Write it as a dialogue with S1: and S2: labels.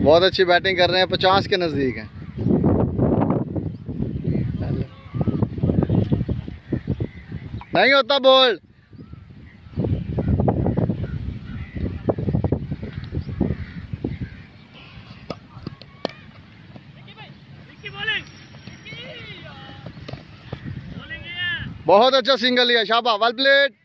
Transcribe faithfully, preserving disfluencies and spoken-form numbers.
S1: बहुत अच्छी बैटिंग कर रहे हैं, पचास के नजदीक हैं। नहीं होता बोल्ड। बहुत अच्छा सिंगल लिया, शाबाश, वेल प्लेड।